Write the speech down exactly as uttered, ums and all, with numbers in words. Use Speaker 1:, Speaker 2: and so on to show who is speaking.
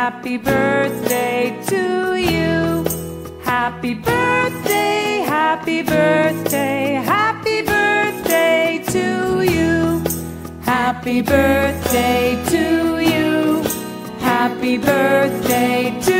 Speaker 1: happy birthday to you. Happy birthday, happy birthday, happy birthday to you. Happy birthday to you. Happy birthday to